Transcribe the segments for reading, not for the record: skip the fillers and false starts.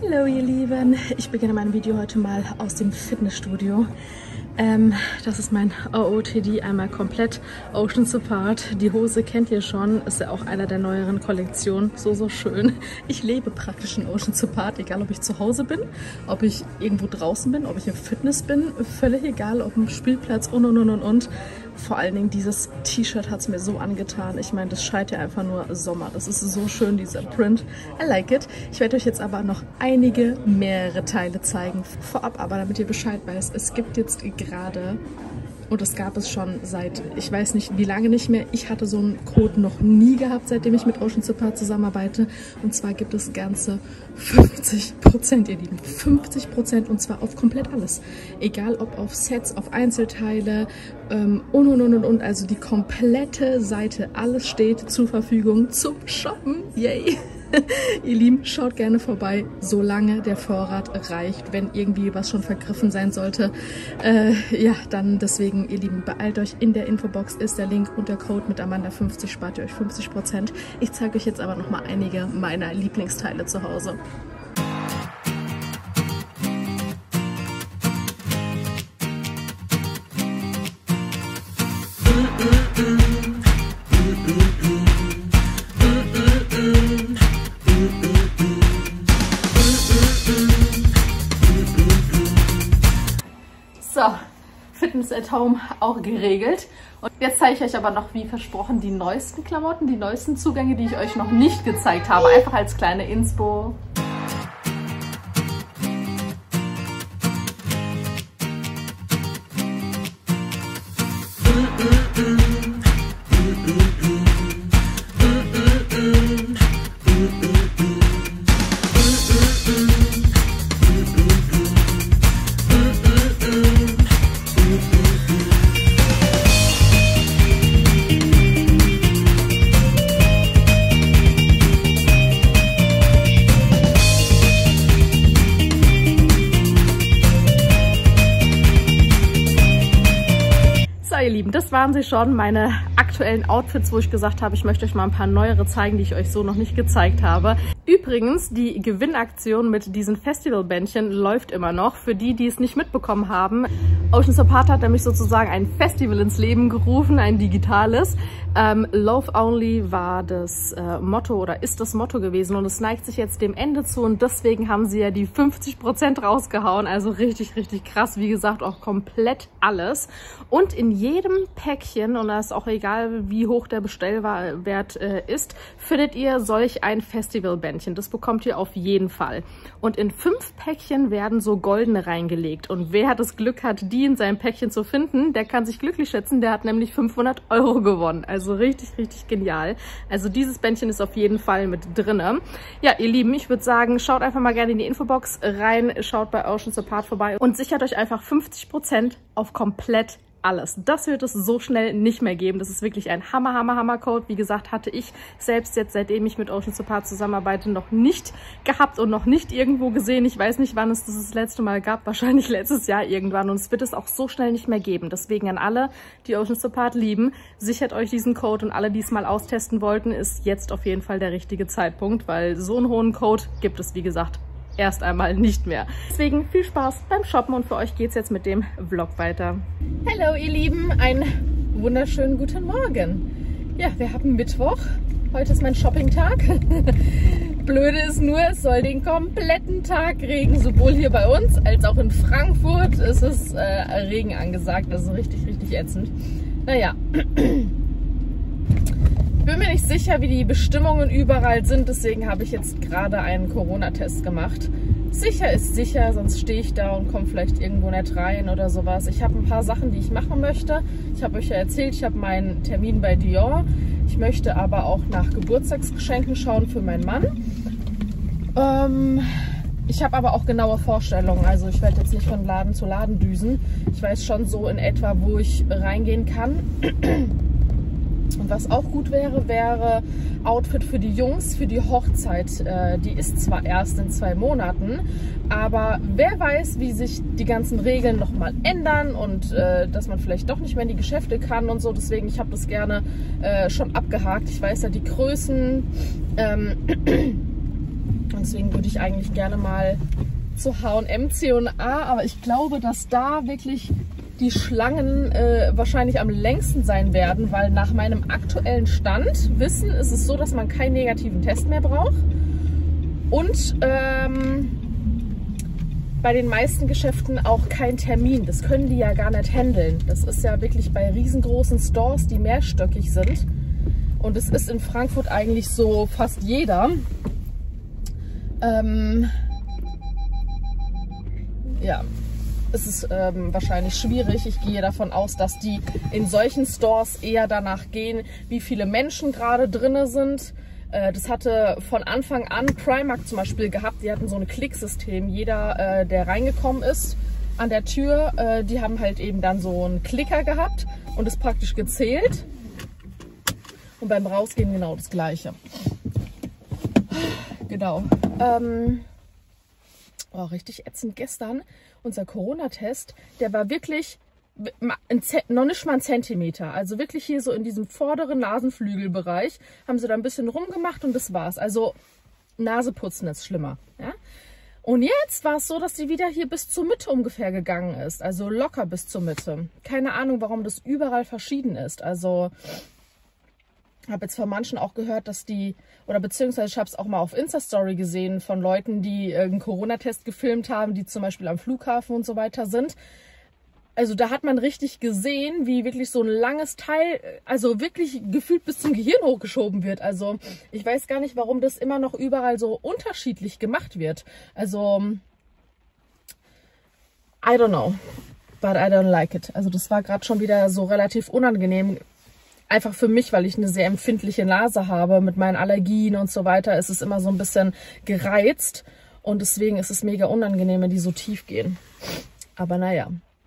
Hallo ihr Lieben, ich beginne mein Video heute mal aus dem Fitnessstudio. Das ist mein OOTD, einmal komplett Oceans Apart. Die Hose kennt ihr schon, ist ja auch einer der neueren Kollektionen. So schön. Ich lebe praktisch in Oceans Apart, egal ob ich zu Hause bin, ob ich irgendwo draußen bin, ob ich im Fitness bin, völlig egal, ob im Spielplatz und. Vor allen Dingen dieses T-Shirt hat es mir so angetan. Ich meine, das schreit ja einfach nur Sommer. Das ist so schön, dieser Print. I like it. Ich werde euch jetzt aber noch mehrere Teile zeigen. Vorab aber, damit ihr Bescheid wisst, es gibt jetzt gerade, und das gab es schon seit, ich weiß nicht wie lange nicht mehr, ich hatte so einen Code noch nie gehabt, seitdem ich mit Oceans Apart zusammenarbeite. Und zwar gibt es ganze 50%, ihr Lieben. 50%, und zwar auf komplett alles. Egal ob auf Sets, auf Einzelteile und. Also die komplette Seite, alles steht zur Verfügung zum Shoppen. Yay! Ihr Lieben, schaut gerne vorbei, solange der Vorrat reicht. Wenn irgendwie was schon vergriffen sein sollte, ja, dann deswegen, ihr Lieben, beeilt euch. In der Infobox ist der Link und der Code mit Amanda50 spart ihr euch 50%. Ich zeige euch jetzt aber noch mal einige meiner Lieblingsteile zu Hause. So, Fitness at Home auch geregelt. Und jetzt zeige ich euch aber noch, wie versprochen, die neuesten Klamotten, die neuesten Zugänge, die ich euch noch nicht gezeigt habe. Einfach als kleine Inspo. Ihr Lieben, das waren sie schon, meine aktuellen Outfits, wo ich gesagt habe, ich möchte euch mal ein paar neuere zeigen, die ich euch so noch nicht gezeigt habe. Übrigens, die Gewinnaktion mit diesen Festivalbändchen läuft immer noch. Für die, die es nicht mitbekommen haben, Oceans Apart hat nämlich sozusagen ein Festival ins Leben gerufen, ein digitales. Love Only war das Motto oder ist das Motto gewesen und es neigt sich jetzt dem Ende zu und deswegen haben sie ja die 50% rausgehauen. Also richtig, richtig krass. Wie gesagt, auch komplett alles. Und in jedem Päckchen, und da ist auch egal, wie hoch der Bestellwert ist, findet ihr solch ein Festivalbändchen. Das bekommt ihr auf jeden Fall. Und in 5 Päckchen werden so goldene reingelegt. Und wer das Glück hat, die in seinem Päckchen zu finden, der kann sich glücklich schätzen. Der hat nämlich 500 € gewonnen. Also richtig, richtig genial. Also dieses Bändchen ist auf jeden Fall mit drinne. Ja, ihr Lieben, ich würde sagen, schaut einfach mal gerne in die Infobox rein, schaut bei Oceans Apart vorbei und sichert euch einfach 50% auf komplett alles. Das wird es so schnell nicht mehr geben. Das ist wirklich ein Hammer-Code. Wie gesagt, hatte ich selbst jetzt, seitdem ich mit Oceans Apart zusammenarbeite, noch nicht gehabt und noch nicht irgendwo gesehen. Ich weiß nicht, wann es das letzte Mal gab. Wahrscheinlich letztes Jahr irgendwann. Und es wird es auch so schnell nicht mehr geben. Deswegen an alle, die Oceans Apart lieben, sichert euch diesen Code. Und alle, die es mal austesten wollten, ist jetzt auf jeden Fall der richtige Zeitpunkt, weil so einen hohen Code gibt es, wie gesagt, erst einmal nicht mehr. Deswegen viel Spaß beim Shoppen und für euch geht es jetzt mit dem Vlog weiter. Hallo ihr Lieben, einen wunderschönen guten Morgen. Ja, wir haben Mittwoch. Heute ist mein Shopping-Tag. Blöde ist nur, es soll den kompletten Tag regnen, sowohl hier bei uns als auch in Frankfurt. Es ist Regen angesagt, also richtig, richtig ätzend. Naja. Ich bin mir nicht sicher, wie die Bestimmungen überall sind, deswegen habe ich jetzt gerade einen Corona-Test gemacht. Sicher ist sicher, sonst stehe ich da und komme vielleicht irgendwo nicht rein oder sowas. Ich habe ein paar Sachen, die ich machen möchte. Ich habe euch ja erzählt, ich habe meinen Termin bei Dior. Ich möchte aber auch nach Geburtstagsgeschenken schauen für meinen Mann. Ich habe aber auch genaue Vorstellungen, also ich werde jetzt nicht von Laden zu Laden düsen. Ich weiß schon so in etwa, wo ich reingehen kann. Und was auch gut wäre, wäre Outfit für die Jungs, für die Hochzeit. Die ist zwar erst in 2 Monaten, aber wer weiß, wie sich die ganzen Regeln nochmal ändern und dass man vielleicht doch nicht mehr in die Geschäfte kann und so. Deswegen, ich habe das gerne schon abgehakt. Ich weiß ja die Größen. Und deswegen würde ich eigentlich gerne mal zu H&M, C&A, aber ich glaube, dass da wirklich die Schlangen wahrscheinlich am längsten sein werden, weil nach meinem aktuellen Wissen ist es so, dass man keinen negativen Test mehr braucht und bei den meisten Geschäften auch kein Termin. Das können die ja gar nicht handeln. Das ist ja wirklich bei riesengroßen Stores, die mehrstöckig sind. Und es ist in Frankfurt eigentlich so fast jeder. Ja, es ist wahrscheinlich schwierig. Ich gehe davon aus, dass die in solchen Stores eher danach gehen, wie viele Menschen gerade drin sind. Das hatte von Anfang an Primark zum Beispiel gehabt. Die hatten so ein Klicksystem. Jeder, der reingekommen ist an der Tür, die haben halt eben dann so einen Klicker gehabt und ist praktisch gezählt. Und beim Rausgehen genau das Gleiche. Genau. Oh, richtig ätzend gestern. Unser Corona-Test, der war wirklich noch nicht mal ein Zentimeter. Also wirklich hier so in diesem vorderen Nasenflügelbereich haben sie da ein bisschen rumgemacht und das war's. Also Naseputzen ist schlimmer. Ja? Und jetzt war es so, dass sie wieder hier bis zur Mitte ungefähr gegangen ist. Also locker bis zur Mitte. Keine Ahnung, warum das überall verschieden ist. Also ich habe jetzt von manchen auch gehört, dass die, oder beziehungsweise ich habe es auch mal auf Insta-Story gesehen von Leuten, die einen Corona-Test gefilmt haben, die zum Beispiel am Flughafen und so weiter sind. Also da hat man richtig gesehen, wie wirklich so ein langes Teil, also wirklich gefühlt bis zum Gehirn hochgeschoben wird. Also ich weiß gar nicht, warum das immer noch überall so unterschiedlich gemacht wird. Also I don't know, but I don't like it. Also das war gerade schon wieder so relativ unangenehm. Einfach für mich, weil ich eine sehr empfindliche Nase habe mit meinen Allergien und so weiter. Ist es immer so ein bisschen gereizt und deswegen ist es mega unangenehm, wenn die so tief gehen. Aber naja.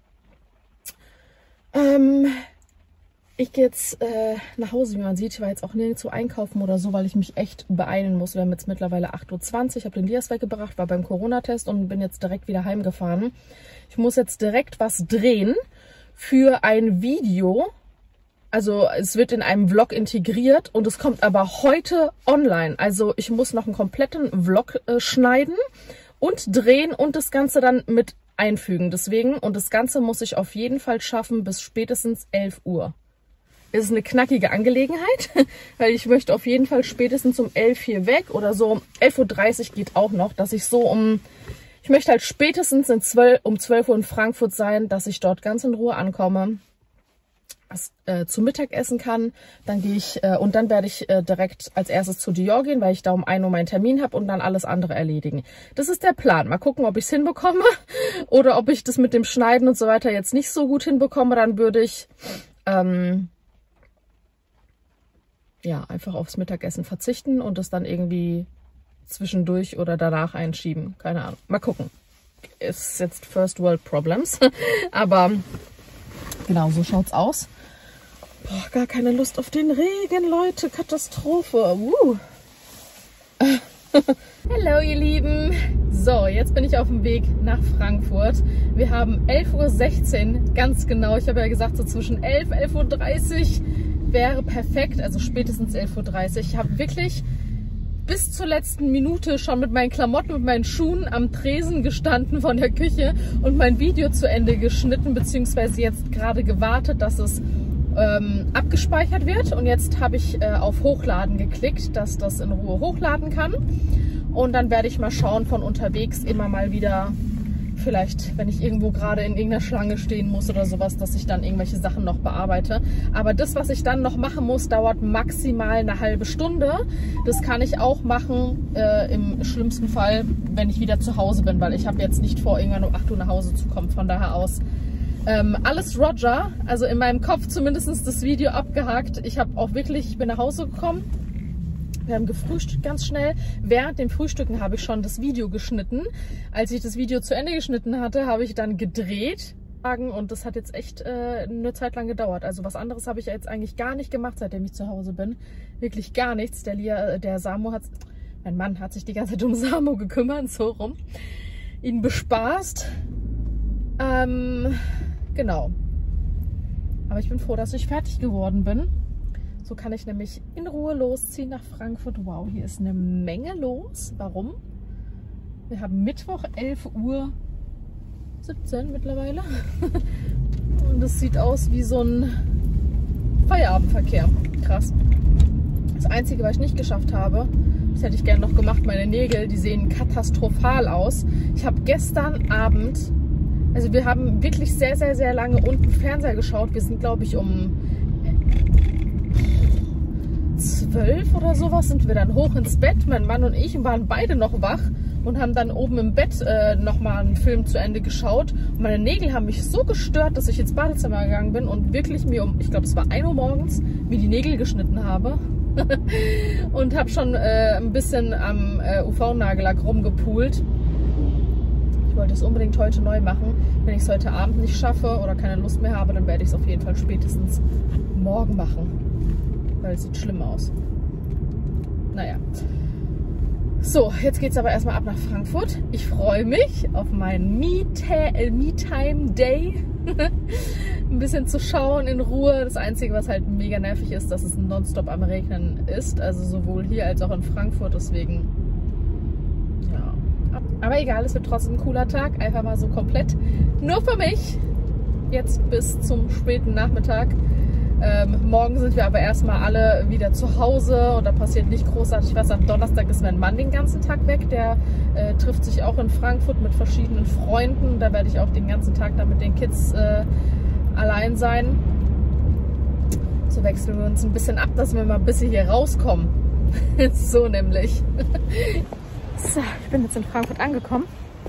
Ich gehe jetzt nach Hause, wie man sieht. Ich war jetzt auch nirgendwo einkaufen oder so, weil ich mich echt beeilen muss. Wir haben jetzt mittlerweile 8:20 Uhr. Ich habe den Dias weggebracht, war beim Corona-Test und bin jetzt direkt wieder heimgefahren. Ich muss jetzt direkt was drehen für ein Video. Also es wird in einem Vlog integriert und es kommt aber heute online. Also ich muss noch einen kompletten Vlog schneiden und drehen und das Ganze dann mit einfügen. Deswegen, und das Ganze muss ich auf jeden Fall schaffen bis spätestens 11 Uhr. Es ist eine knackige Angelegenheit, weil ich möchte auf jeden Fall spätestens um 11 hier weg oder so. 11:30 Uhr geht auch noch, dass ich so ich möchte halt spätestens um 12 Uhr in Frankfurt sein, dass ich dort ganz in Ruhe ankomme, was zum Mittag essen kann. Dann gehe ich und dann werde ich direkt als erstes zu Dior gehen, weil ich da um 1 Uhr meinen Termin habe und dann alles andere erledigen. Das ist der Plan. Mal gucken, ob ich es hinbekomme oder ob ich das mit dem Schneiden und so weiter jetzt nicht so gut hinbekomme. Dann würde ich ja einfach aufs Mittagessen verzichten und das dann irgendwie zwischendurch oder danach einschieben. Keine Ahnung. Mal gucken. Ist jetzt First World Problems. Aber genau, so schaut's aus. Boah, gar keine Lust auf den Regen, Leute. Katastrophe. Hallo, ihr Lieben. So, jetzt bin ich auf dem Weg nach Frankfurt. Wir haben 11:16 Uhr, ganz genau. Ich habe ja gesagt, so zwischen 11 und 11:30 Uhr wäre perfekt. Also spätestens 11:30 Uhr. Ich habe wirklich bis zur letzten Minute schon mit meinen Klamotten, mit meinen Schuhen am Tresen gestanden von der Küche und mein Video zu Ende geschnitten, beziehungsweise jetzt gerade gewartet, dass es abgespeichert wird. Und jetzt habe ich auf Hochladen geklickt, dass das in Ruhe hochladen kann. Und dann werde ich mal schauen von unterwegs immer mal wieder, vielleicht, wenn ich irgendwo gerade in irgendeiner Schlange stehen muss oder sowas, dass ich dann irgendwelche Sachen noch bearbeite. Aber das, was ich dann noch machen muss, dauert maximal eine halbe Stunde. Das kann ich auch machen, im schlimmsten Fall, wenn ich wieder zu Hause bin, weil ich habe jetzt nicht vor, irgendwann um 8 Uhr nach Hause zu kommen. Von daher aus alles Roger, also in meinem Kopf zumindest das Video abgehakt. Ich bin nach Hause gekommen. Wir haben gefrühstückt ganz schnell. Während dem Frühstücken habe ich schon das Video geschnitten. Als ich das Video zu Ende geschnitten hatte, habe ich dann gedreht. Und das hat jetzt echt eine Zeit lang gedauert. Also was anderes habe ich jetzt eigentlich gar nicht gemacht, seitdem ich zu Hause bin. Wirklich gar nichts. Mein Mann hat sich die ganze Zeit um Samo gekümmert, so rum. Ihn bespaßt. Genau. Aber ich bin froh, dass ich fertig geworden bin. So kann ich nämlich in Ruhe losziehen nach Frankfurt. Wow, hier ist eine Menge los. Warum? Wir haben Mittwoch, 11:17 Uhr mittlerweile. Und es sieht aus wie so ein Feierabendverkehr. Krass. Das Einzige, was ich nicht geschafft habe, das hätte ich gerne noch gemacht, meine Nägel, die sehen katastrophal aus. Ich habe gestern Abend, also wir haben wirklich sehr, sehr, sehr lange unten Fernseher geschaut. Wir sind, glaube ich, um 12 oder sowas sind wir dann hoch ins Bett, mein Mann und ich, und waren beide noch wach und haben dann oben im Bett nochmal einen Film zu Ende geschaut. Und meine Nägel haben mich so gestört, dass ich ins Badezimmer gegangen bin und wirklich mir ich glaube es war 1 Uhr morgens, mir die Nägel geschnitten habe. Und habe schon ein bisschen am UV-Nagellack rumgepult. Ich wollte es unbedingt heute neu machen. Wenn ich es heute Abend nicht schaffe oder keine Lust mehr habe, dann werde ich es auf jeden Fall spätestens morgen machen. Weil es sieht schlimm aus. Naja. So, jetzt geht es aber erstmal ab nach Frankfurt. Ich freue mich auf meinen Me-Time-Day. Ein bisschen zu schauen in Ruhe. Das Einzige, was halt mega nervig ist, dass es nonstop am Regnen ist. Also sowohl hier als auch in Frankfurt. Deswegen, ja. Aber egal, es wird trotzdem ein cooler Tag. Einfach mal so komplett nur für mich. Jetzt bis zum späten Nachmittag. Morgen sind wir aber erstmal alle wieder zu Hause und da passiert nicht großartig was. Am Donnerstag ist mein Mann den ganzen Tag weg. Der trifft sich auch in Frankfurt mit verschiedenen Freunden. Da werde ich auch den ganzen Tag dann mit den Kids allein sein. So wechseln wir uns ein bisschen ab, dass wir mal ein bisschen hier rauskommen. So nämlich. So, ich bin jetzt in Frankfurt angekommen.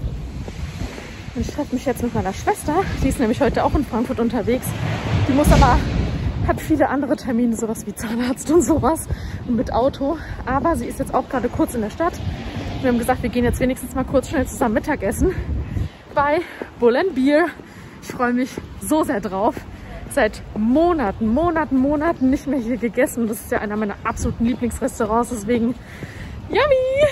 Und ich treffe mich jetzt mit meiner Schwester. Die ist nämlich heute auch in Frankfurt unterwegs. Die muss aber... hat viele andere Termine, sowas wie Zahnarzt und sowas und mit Auto. Aber sie ist jetzt auch gerade kurz in der Stadt. Wir haben gesagt, wir gehen jetzt wenigstens mal kurz schnell zusammen Mittagessen bei Bull & Beer. Ich freue mich so sehr drauf. Seit Monaten nicht mehr hier gegessen. Und das ist ja einer meiner absoluten Lieblingsrestaurants. Deswegen, yummy!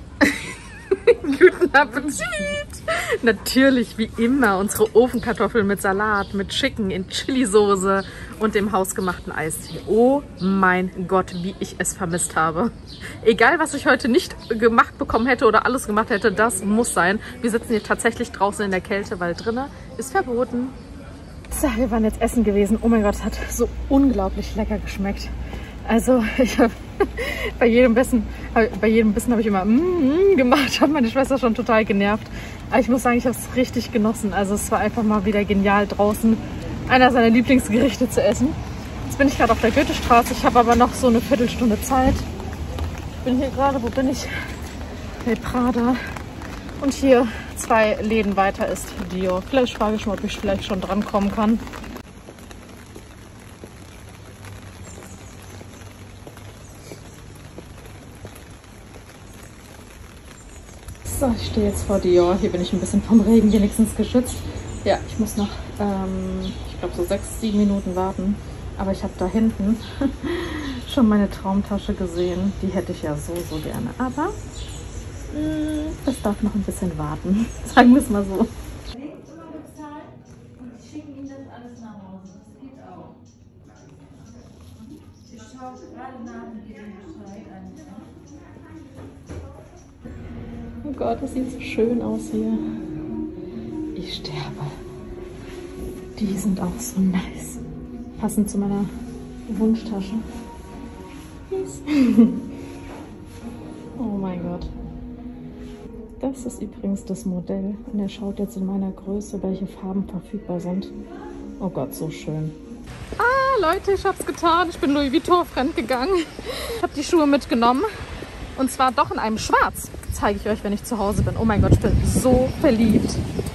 Guten Appetit! Natürlich, wie immer, unsere Ofenkartoffeln mit Salat, mit Chicken in Chili-Soße und dem hausgemachten Eistee. Oh mein Gott, wie ich es vermisst habe. Egal, was ich heute nicht gemacht bekommen hätte oder alles gemacht hätte, das muss sein. Wir sitzen hier tatsächlich draußen in der Kälte, weil drinnen ist verboten. So, wir waren jetzt essen gewesen. Oh mein Gott, es hat so unglaublich lecker geschmeckt. Also ich habe bei jedem Bissen habe ich immer gemacht, habe meine Schwester schon total genervt. Aber ich muss sagen, ich habe es richtig genossen. Also es war einfach mal wieder genial draußen einer seiner Lieblingsgerichte zu essen. Jetzt bin ich gerade auf der Goethestraße. Ich habe aber noch so eine Viertelstunde Zeit. Ich bin hier gerade, wo bin ich? Bei Prada. Und hier 2 Läden weiter ist Dior. Vielleicht frage ich mal, ob ich vielleicht schon dran kommen kann. So, ich stehe jetzt vor Dior. Hier bin ich ein bisschen vom Regen wenigstens geschützt. Ja, ich muss noch, ich glaube so 6-7 Minuten warten. Aber ich habe da hinten schon meine Traumtasche gesehen. Die hätte ich ja so gerne. Aber das darf noch ein bisschen warten. Sagen wir es mal so. Oh Gott, das sieht so schön aus hier. Ich sterbe. Die sind auch so nice. Passend zu meiner Wunschtasche. Yes. Oh mein Gott. Das ist übrigens das Modell. Und er schaut jetzt in meiner Größe, welche Farben verfügbar sind. Oh Gott, so schön. Ah, Leute, ich hab's getan. Ich bin Louis Vuitton fremdgegangen. Ich habe die Schuhe mitgenommen. Und zwar doch in einem Schwarz. Zeige ich euch, wenn ich zu Hause bin. Oh mein Gott, ich bin so verliebt.